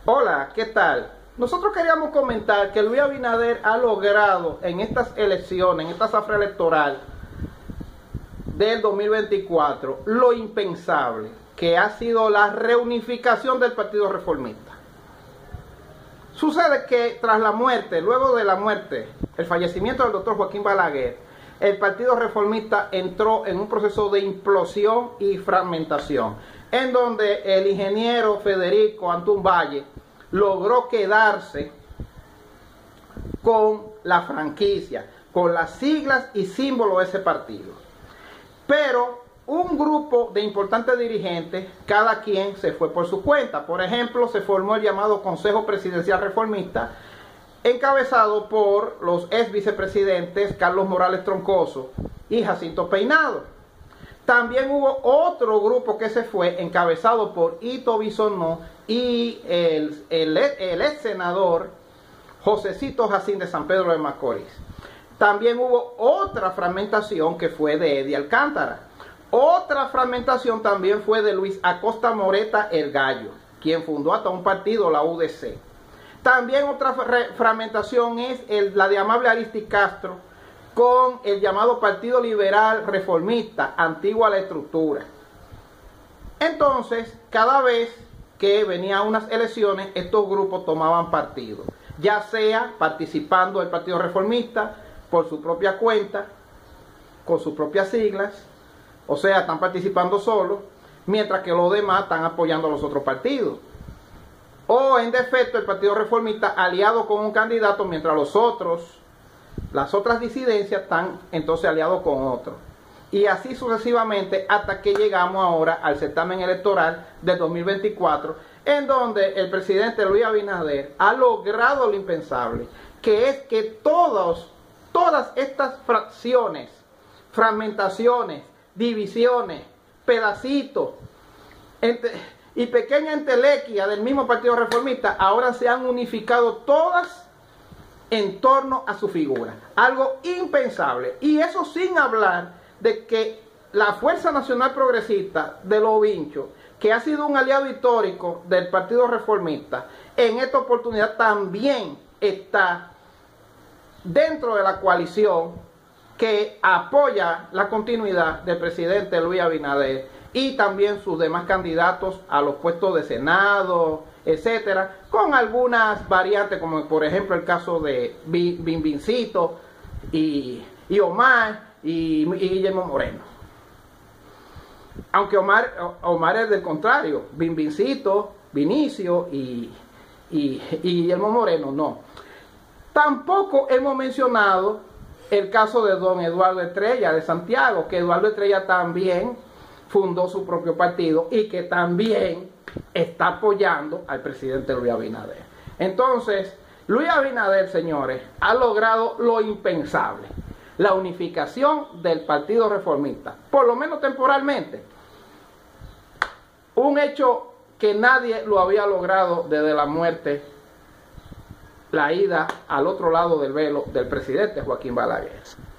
Hola, ¿qué tal? Nosotros queríamos comentar que Luis Abinader ha logrado en estas elecciones, en esta zafra electoral del 2024, lo impensable, que ha sido la reunificación del Partido Reformista. Sucede que tras la muerte, luego de la muerte, el fallecimiento del doctor Joaquín Balaguer, el Partido Reformista entró en un proceso de implosión y fragmentación, en donde el ingeniero Federico Antún Valle logró quedarse con la franquicia, con las siglas y símbolos de ese partido. Pero un grupo de importantes dirigentes, cada quien se fue por su cuenta. Por ejemplo, se formó el llamado Consejo Presidencial Reformista, encabezado por los ex vicepresidentes Carlos Morales Troncoso y Jacinto Peinado. También hubo otro grupo que se fue, encabezado por Ito Bisonó y el ex senador Josecito Jacín de San Pedro de Macorís. También hubo otra fragmentación que fue de Eddie Alcántara. Otra fragmentación también fue de Luis Acosta Moreta el Gallo, quien fundó hasta un partido, la UDC. También otra fragmentación es la de Amable Aristi Castro con el llamado Partido Liberal Reformista, antiguo a la estructura. Entonces, cada vez que venían unas elecciones, estos grupos tomaban partido, ya sea participando del Partido Reformista por su propia cuenta, con sus propias siglas, o sea, están participando solos, mientras que los demás están apoyando a los otros partidos. O en defecto, el Partido Reformista aliado con un candidato, mientras las otras disidencias están entonces aliados con otros. Y así sucesivamente hasta que llegamos ahora al certamen electoral del 2024, en donde el presidente Luis Abinader ha logrado lo impensable, que es que todas estas fracciones, fragmentaciones, divisiones, pedacitos y pequeña entelequia del mismo Partido Reformista ahora se han unificado todas en torno a su figura. Algo impensable. Y eso sin hablar de que la Fuerza Nacional Progresista de los Vinchos, que ha sido un aliado histórico del Partido Reformista, en esta oportunidad también está dentro de la coalición que apoya la continuidad del presidente Luis Abinader y también sus demás candidatos a los puestos de Senado, etcétera, con algunas variantes, como por ejemplo el caso de Binbincito y Omar y Guillermo Moreno. Aunque Omar es del contrario, Binbincito, Vinicio y Guillermo Moreno no. Tampoco hemos mencionado el caso de don Eduardo Estrella de Santiago, que Eduardo Estrella también fundó su propio partido y que también está apoyando al presidente Luis Abinader. Entonces, Luis Abinader, señores, ha logrado lo impensable, la unificación del Partido Reformista, por lo menos temporalmente. Un hecho que nadie lo había logrado desde la muerte, la ida al otro lado del velo del presidente Joaquín Balaguer.